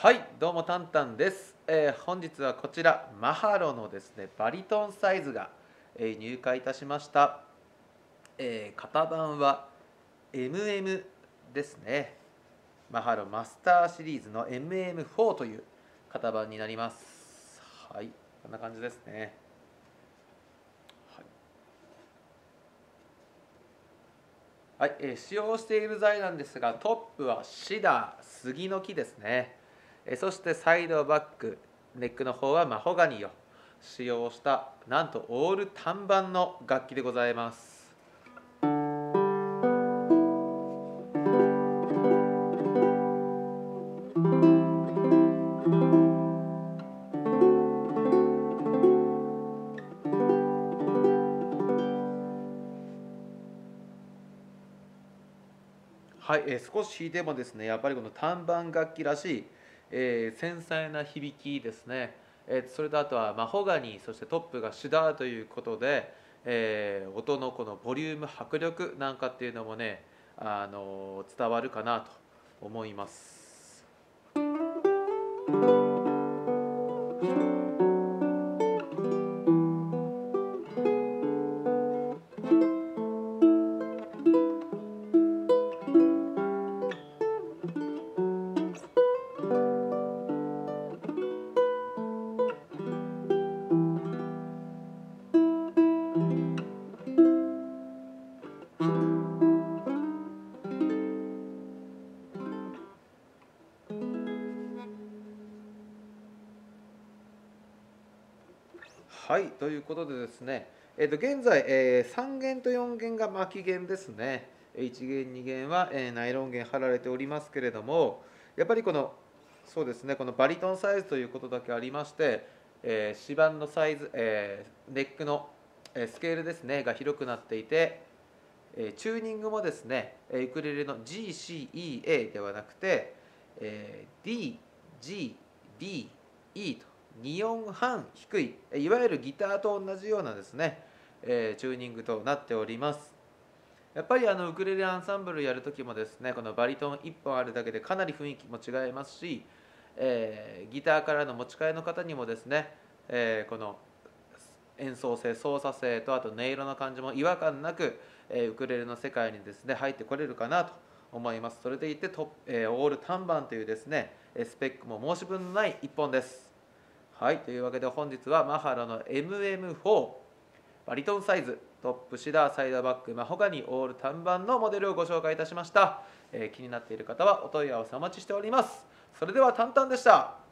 はい、どうもタンタンです。本日はこちらマハロのですねバリトンサイズが、入荷いたしました。型番は MM ですね。マハロマスターシリーズの MM4 という型番になります。はい、こんな感じですね。はい、使用している材なんですが、トップはシダー、杉の木ですね。そしてサイドバック、ネックの方はマホガニを使用した、なんとオール単板の楽器でございます。はい、少し弾いてもですね、やっぱりこの単板楽器らしい、繊細な響きですね。それとあとはマホガニー、そしてトップがシダーということで、音のこのボリューム、迫力なんかっていうのもね、伝わるかなと思います。はい、ということでですね、現在、3弦と4弦が巻き弦ですね。1弦、2弦は、ナイロン弦貼られておりますけれども、やっぱりそうですね、このバリトンサイズということだけありまして、指板のサイズ、ネックの、スケールですね、が広くなっていて、チューニングもですね、ウクレレの GCEA ではなくて、D、G、D、E と2音半低い、いわゆるギターと同じようなですね、チューニングとなっております。やっぱりウクレレアンサンブルやるときもですね、このバリトン1本あるだけでかなり雰囲気も違いますし、ギターからの持ち替えの方にもですね、この演奏性、操作性とあと音色の感じも違和感なく、ウクレレの世界にですね入ってこれるかなと思います。それでいてオール単板というですねスペックも申し分のない1本です。はい、というわけで本日はマハロの MM4 バリトンサイズトップシダーサイドバックマホガニオール単板のモデルをご紹介いたしました。気になっている方はお問い合わせお待ちしております。それではタンタンでした。